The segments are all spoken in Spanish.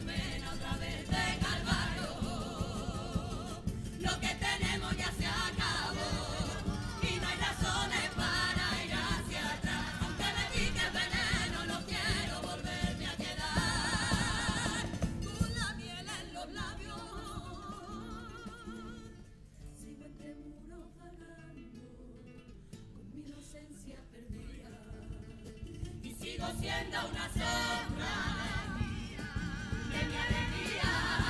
colmena otra vez de calvario. Lo que tenemos ya se acabó y no hay razones para ir hacia atrás. Aunque me pique veneno, no quiero volverme a quedar con la miel en los labios. Sigo entre muros vagando con mi inocencia perdida y sigo siendo una sombra de mi alegría.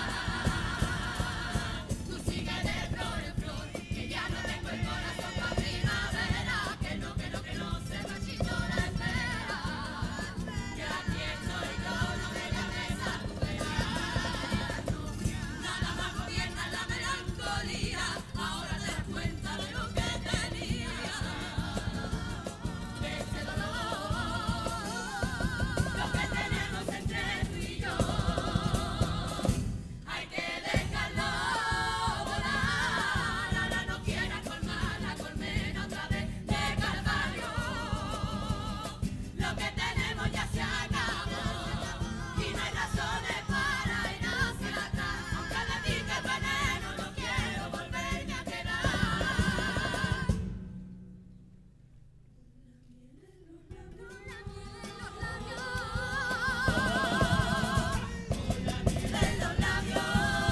Tú sigues de flor en flor, que ya no tengo el corazón pa' primavera, que no se marchitó la espera. Que aquí estoy yo, no me llames a tu verano. Nada más gobierna la melancolía, ahora te das cuenta de lo que tenía, de ese dolor. Lo que tenemos entre tú y yo hay que dejarlo volar. Ahora no quieras colmar la colmena otra vez de calvario. Lo que tenemos ya se acabó y no hay razones para ir hacia atrás. Aunque me pique veneno, no quiero volverme a quedar. En los labios.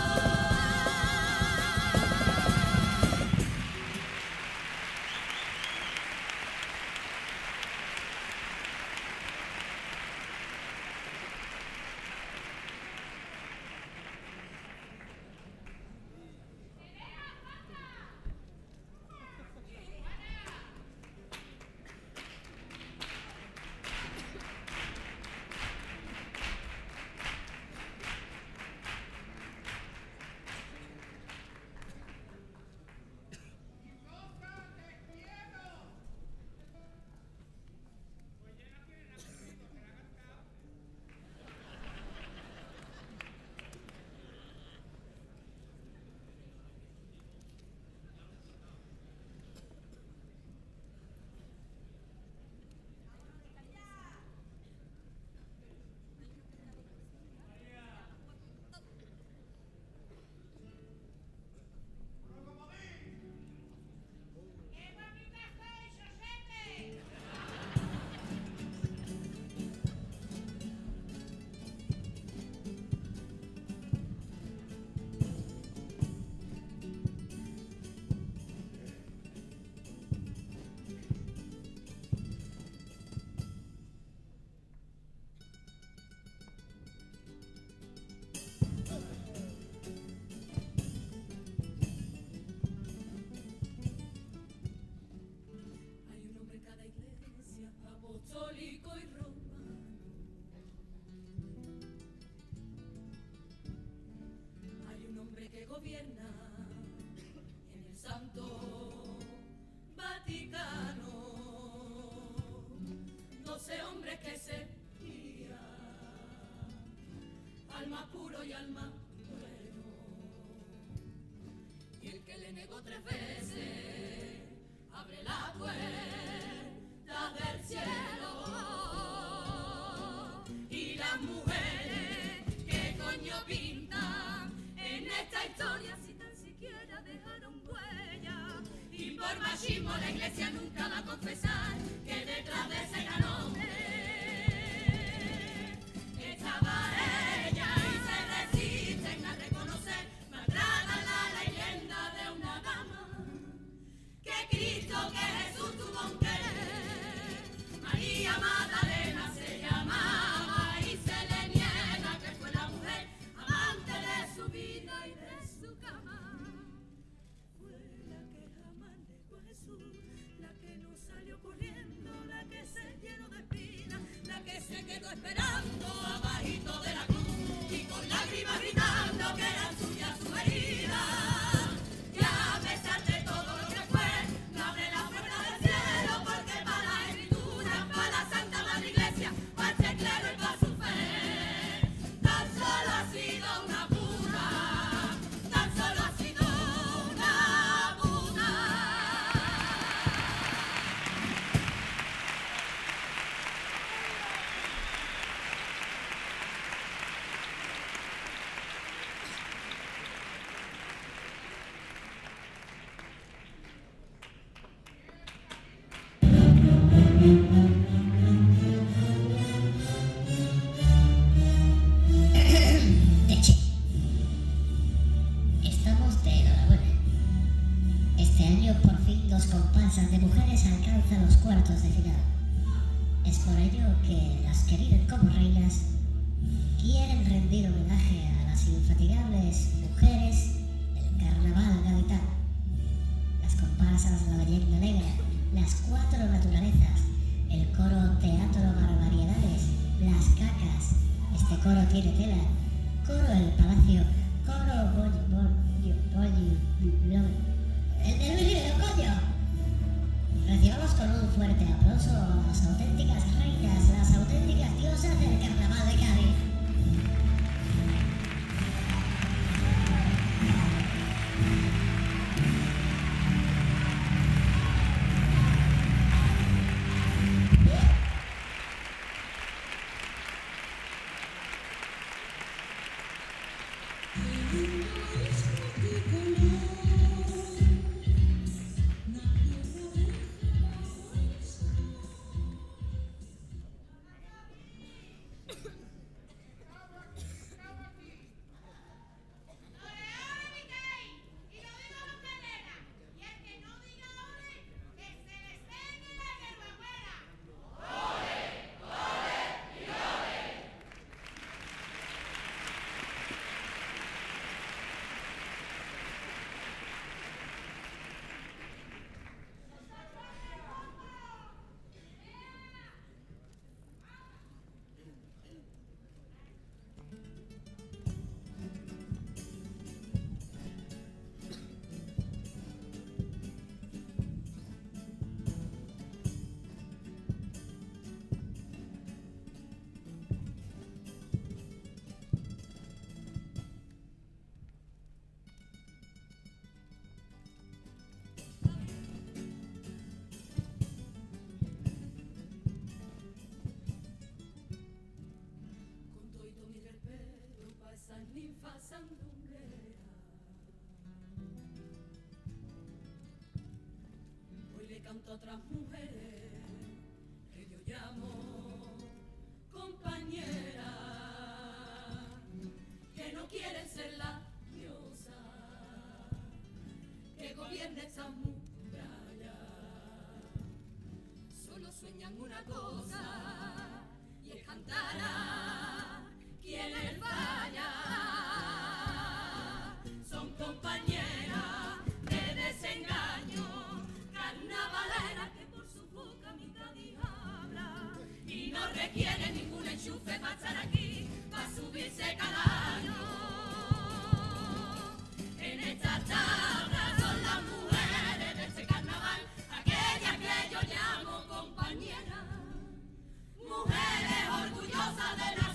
Hay un hombre en cada iglesia, apostólico y romano. Hay un hombre que gobierna en el Santo Vaticano. 12 hombres que servían al más puro y al más bueno. Y el que le negó 3 veces abre la puerta del cielo. Y las mujeres, ¿qué coño pintan en esta historia si tan siquiera dejaron huella? Y por machismo la iglesia nunca va a confesar que detrás de ese gran hombre estaba ella. Y se resisten a reconocer, maltratan la leyenda de una dama que Cristo, que Jesús tuvo un querer. María Magdalena se llamaba y se le niega que fue la mujer amante de su vida y de su cama. Fue la que jamás negó a Jesús, la que no salió corriendo, la que se llenó de espinas, la que se quedó esperando abajito de Este año por fin dos comparsas de mujeres alcanzan los cuartos de final. Es por ello que las que viven como reinas quieren rendir homenaje a las infatigables mujeres del carnaval gaditano. Las comparsas La Leyenda Negra, las Cuatro Naturalezas, el coro Teatro Barbaridades, las Cacas, este coro tiene tela, coro El Palacio, coro el Virreo, coño. Recibamos con un fuerte aplauso a las auténticas reinas, las auténticas diosas del carnaval de Cádiz. Hoy le canto a otras mujeres que yo llamo compañera, que no quieren ser la diosa que gobierne estas murallas. Solo sueñan una cosa y es cantar a quienes fallan. Son compañeras de desengaño, carnavaleras que por su boca mi Cádiz habla y no requiere ningún enchufe para estar aquí, para subirse cada año. En esta tabla son las mujeres de este carnaval, aquellas que yo llamo compañeras, mujeres orgullosas de la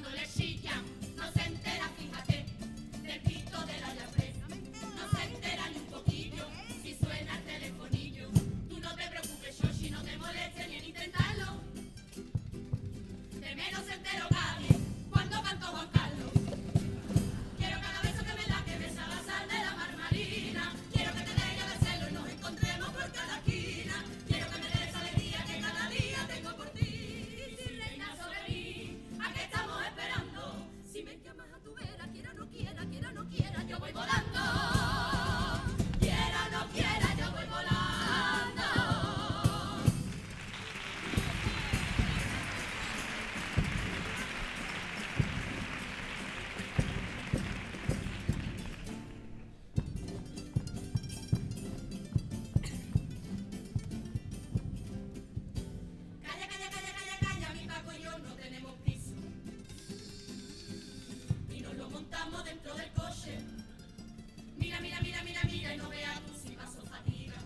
cuando le chillan, no se entera, fíjate, del pito de la llave. No se entera ni un poquillo si suena el telefonillo. Tú no te preocupes, Xochi, no te molestes ni en intentarlo. De menos se entero Cádiz cuando cantó Juan Carlos. Quiero cada beso que me da que me salga sal de la marmarina. Quiero que te deje de celo y nos encontremos por cada esquina. Quiero que me des esa alegría que cada día tengo por ti. Si reina sobre mí, ¿a qué estamos esperando? Si me llamas a tu vera, quiera o no quiera, quiera o no quiera, yo voy volando. Quiera o no quiera, yo voy volando. Calla, calla, calla, calla, calla, mi Paco y yo no tenemos piso. Y nos lo montamos dentro del coche. Mira, mira, mira, mira, mira, y no veas tú si paso fatiga.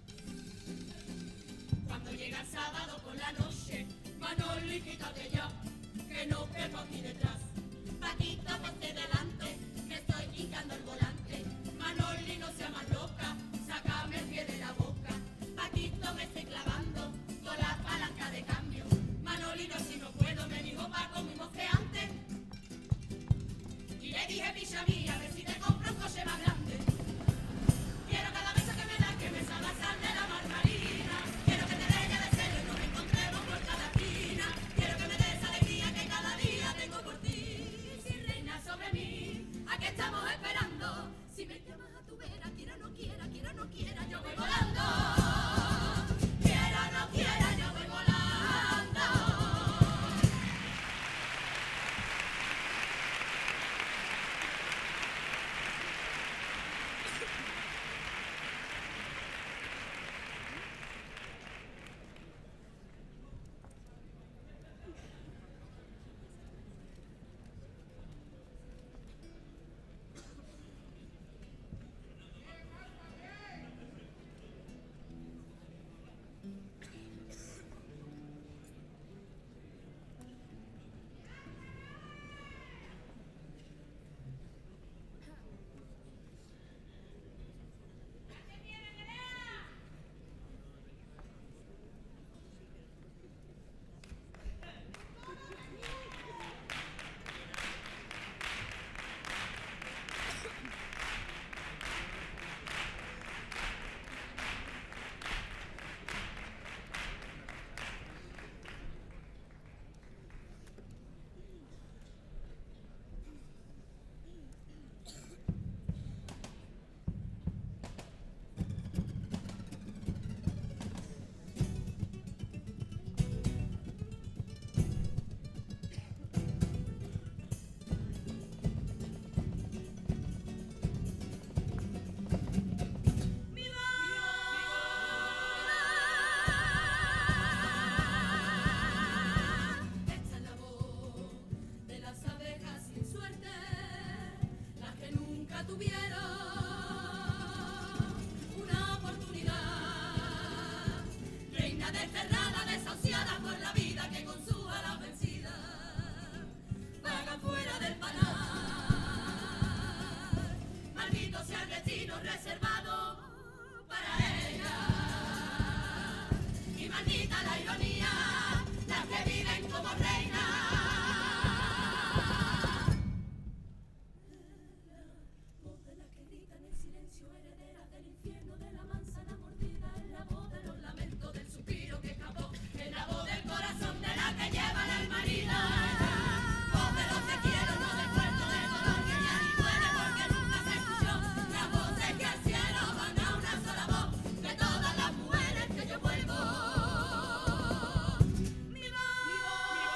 Cuando llega el sábado por la noche, Manoli, quítate ya, que no quepo aquí detrás. Paquito, ponte delante, me estoy hincando el volante. Manoli, no seas más loca, sácame el pie de la boca. Paquito, me estoy clavando con la palanca de cambio. Manoli, no, si no puedo, me dijo Paco muy mosqueante. Y le dije, picha mía, a ver si te compro un coche más grande. Quiero cada beso que me das que me salga sal de la margarina. Quiero que te deje de celo y nos encontremos por cada esquina. Quiero que me des alegría que cada día tengo por ti. Si reina sobre mí, ¿a qué estamos esperando? Si me llamas a tu vera, quiera o no quiera, quiera o no quiera, yo voy volando. Quiera o no quiera, yo voy volando. Esta es la voz de las abejas sin suerte, las que nunca tuvieron una oportunidad. Reina desterrada, desahuciada por la vida que con su ala vencida vagan fuera del panal. Maldito sea el destino reservado para ella. Y maldita la ironía, las que viven como reinas. La voz de las que gritan en silencio, herederas del infierno, de la manzana mordida. Es la voz de los lamentos, del suspiro que escapó. Es la voz del corazón de la que lleva la hermanidad. Voz de los te quiero, no del puerto del dolor que ya ni duele porque nunca se escuchó. La voz de que al cielo van a una sola voz de todas las mujeres que yo vuelvo. Mi voz, mi voz, mi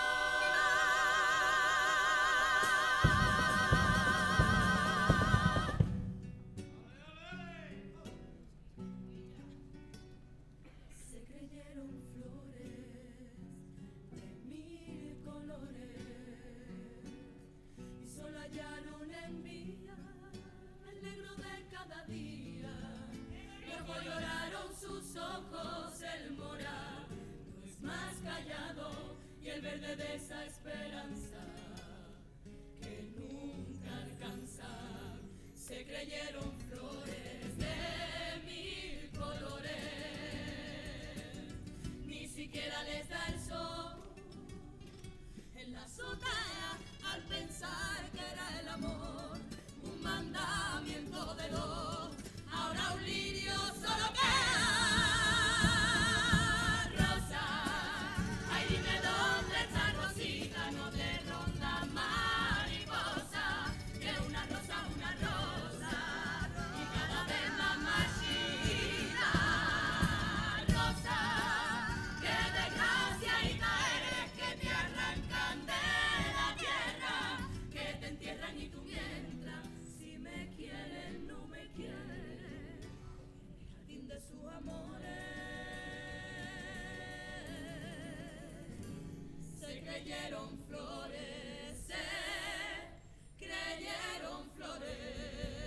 voz. Se creyeron flores de mil colores y solo hallaron en mí el negro de cada día. Luego lloraron sus ojos, el morado es más callado y el verde de esa esperanza creyeron florecer, creyeron florecer.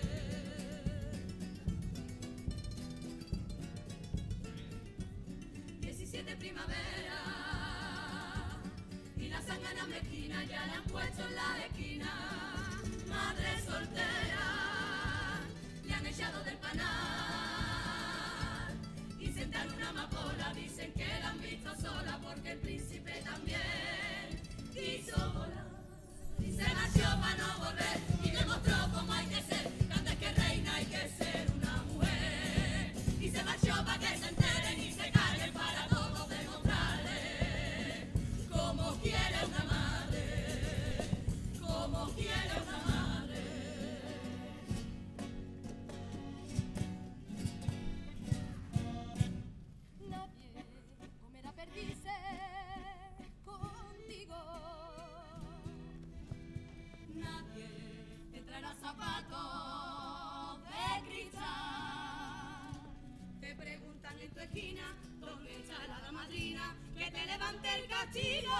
17 primavera y la zángana mezquina ya la han puesto en la esquina. Madre soltera le han echado del panal y sentar una amapola. Dicen que la han visto sola porque el príncipe también quiso volar y se marchó para no volver y demostró cómo hay que ser, que antes que reina hay que ser una mujer, y se marchó para que se enteren y se callen para todos demostrarle cómo quiere una madre, cómo quiere una madre. Nadie comerá perdices contigo. Nadie te traerá zapatos de cristal. Te preguntan en tu esquina dónde está la madrina que te levante el castigo.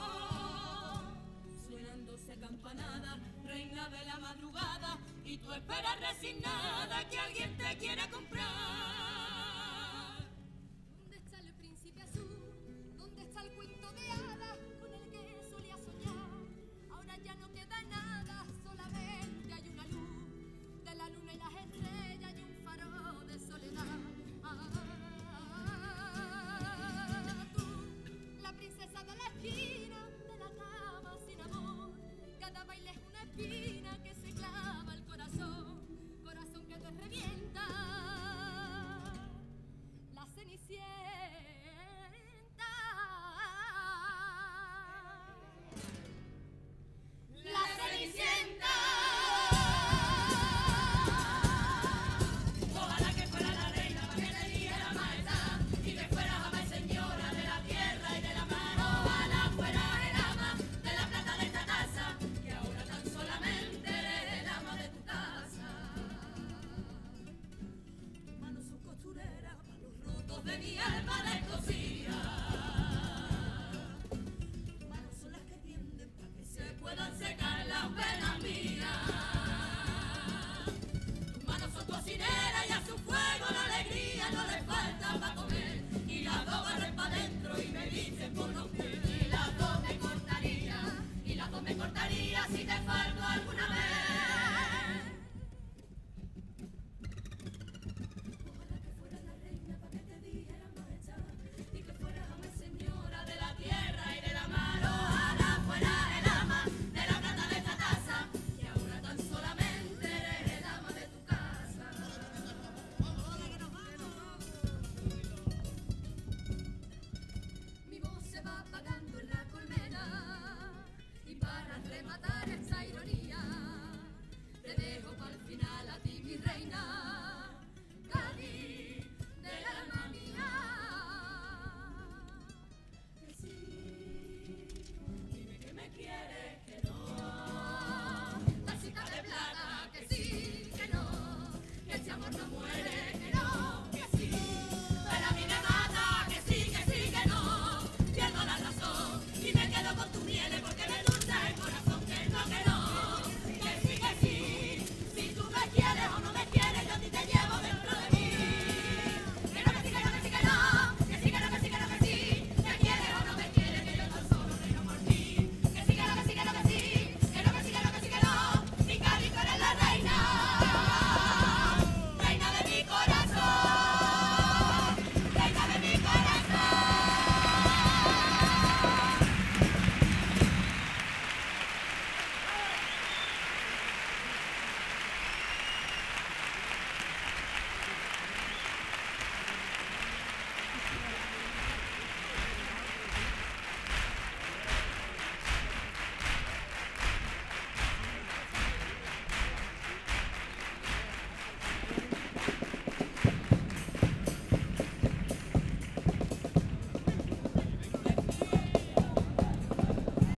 Suenándose campanada, reina de la madrugada, y tú esperas resignada que alguien te quiera comprar. ¿Dónde está el príncipe azul? ¿Dónde está el cuento de hadas con el que solía soñar? Ahora ya no queda nada, solamente hay una luz de la luna y las estrellas y un faro de soledad. Tú, la princesa de la esquina, de la cama sin amor, cada baile es una espina que se clava al corazón, corazón que te revienta. La Cenicienta. La Cenicienta. Ojalá que fuera la reina para que te diera majestad y que fueras ama y señora de la tierra y de la mar. Ojalá fueras el ama de la plata de esta taza, que ahora tan solamente eres el ama de tu casa. Tus manos son costureras para los rotos de mi alma descosida. Tus manos son las que tienden para que se puedan secar las penas mías. Tus manos son cocineras y a su fuego la alegría no le falta para comer. Y las dos barren para adentro y me dicen por los pies. Y las dos me cortaría si te faltó alguna